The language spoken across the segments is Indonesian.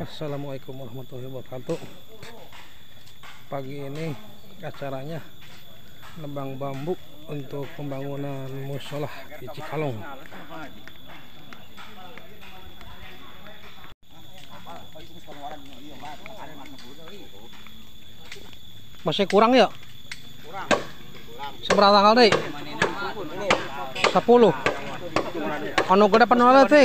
Assalamualaikum warahmatullahi wabarakatuh. Pagi ini acaranya nebang bambu untuk pembangunan musola di Cikalong. Masih kurang ya? Seberapa tanggal deh? 10. Anu gede penuh tik.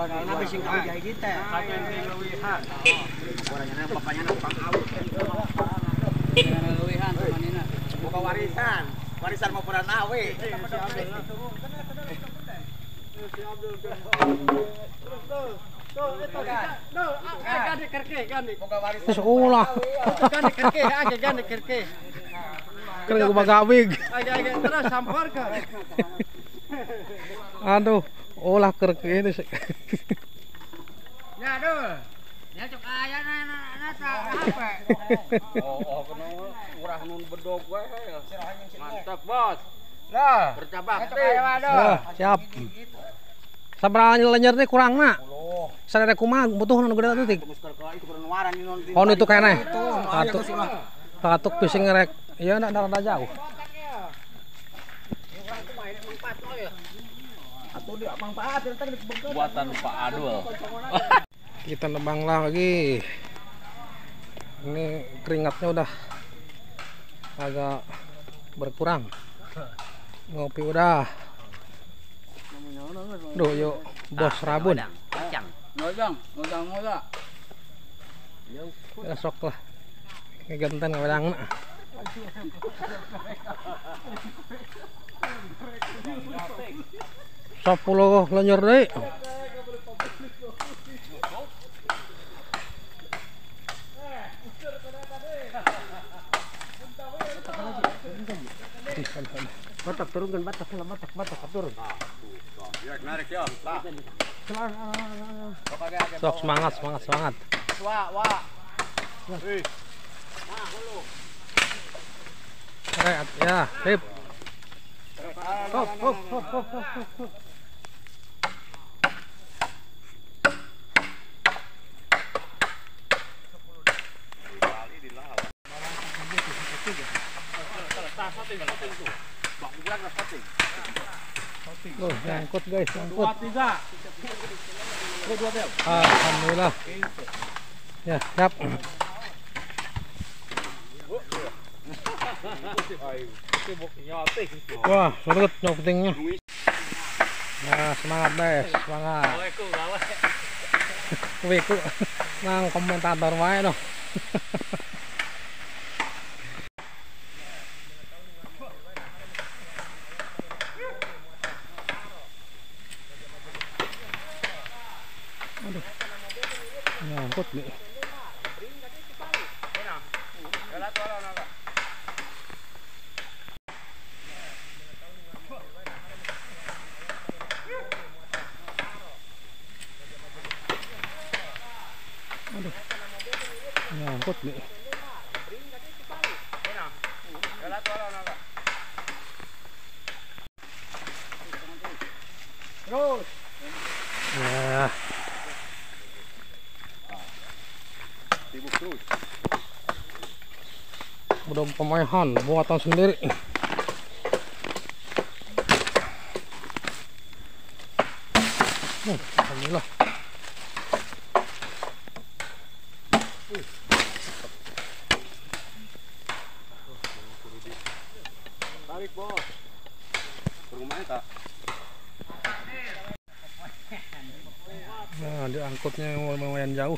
Buka warisan mau peran awe. Terus ulah. Kerja gua bagawig. Terus sampar ka. Aduh, olah kerke ini sih. Ya aduh. Ya cok aya nata apa? Oh, kena murah nun bedog we. Mantap, Bos. Lah, bercabak teh. Siap. Sabaraha lenyer teh kurang na. Sadaya kumaha butuh nu gede teh. Oh itu keneh. Katuk pising rek. Ieu na rada jauh. Buatan Pak Adul. Kita nebang lagi. Ini keringatnya udah agak berkurang. Ngopi udah. Duh yuk bos rabun. Ngojang. Esok lah. Ngegenten ngawedangna. Sepuluh lenyer deh. Batak turunkan batak turun. Ya narik ya. Sok semangat. Wa. Ya, sip. Hop. Nyangkut guys, nyangkut. 2, 3. Alhamdulillah. Ya, siap. Wah, surut nyokutingnya. Nah, semangat guys, semangat. Weku, nang komentator wae noh. Aduh, nyangkut nih. Aduh, nyangkut nih. Terus. Ya. Sibuk terus. Udah pemahan buatan sendiri. Alhamdulillah. Tarik, Bos. Rumahnya tak. Nah, diangkutnya lumayan jauh.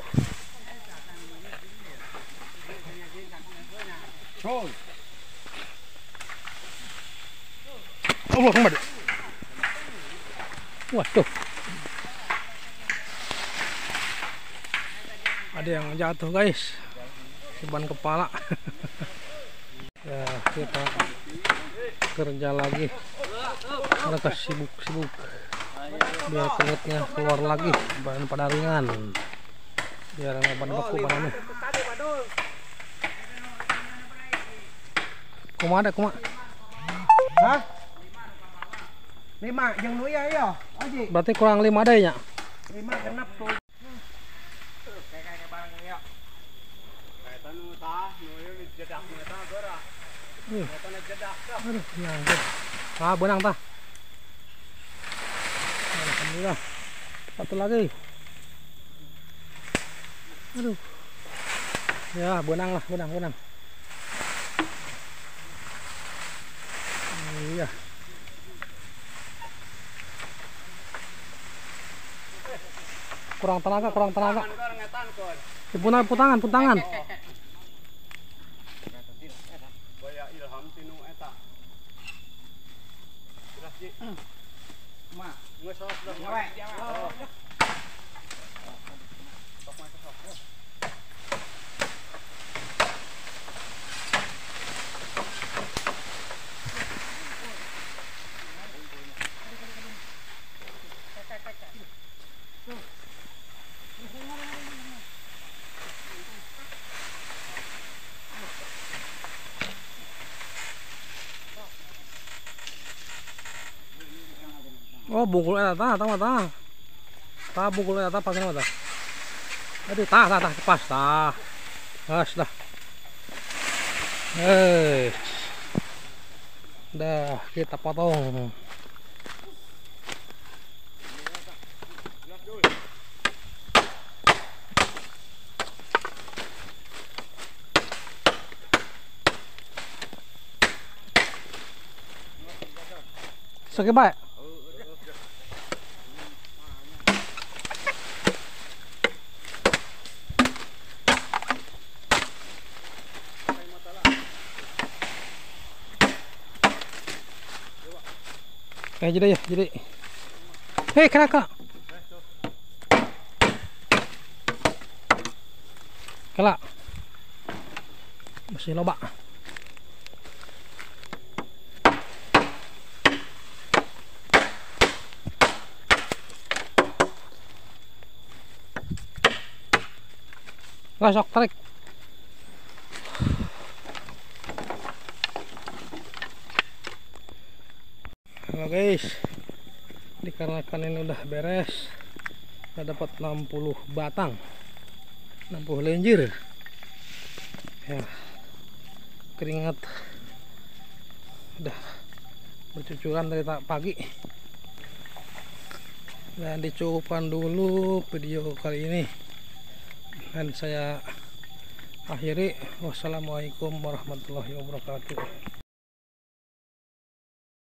Terus. Allah Akbar. Waduh. Ada yang jatuh guys. Ban kepala. Ya, kita kerja lagi. Mereka sibuk. Biar keringetnya keluar lagi, badan pada ringan. Biar nggak ban beku badannya. Kumaha? Hah? 5 jeung nu ya. Oji. Berarti kurang 5 deh nya. 5 genep tuh. Kayak barang ini ya. Kayak tanu tah, nu jedak ta gora. Kayak jedak tah. Aduh, nyangkut. Ah, benang tah. Alhamdulillah. Satu lagi. Aduh. Ya, benang lah, benang. Iya. Kurang tenaga. Puntangan. Baya ilham tinu eta. Sudah sih. Ma, geus sos dah. Oh, bungkul eta tah. Tah bungkul eta pakai nama tah. Aduh, tah pas tah. Pas dah. Dah kita potong. Sakit baik. Jadi. Hei, kena. Kela. Masih loba. Sok tarik. Halo guys, dikarenakan ini udah beres, udah dapat 60 batang, 60 lenjer ya, keringat udah bercucuran dari pagi, dan dicukupkan dulu video kali ini, dan saya akhiri. Wassalamualaikum warahmatullahi wabarakatuh.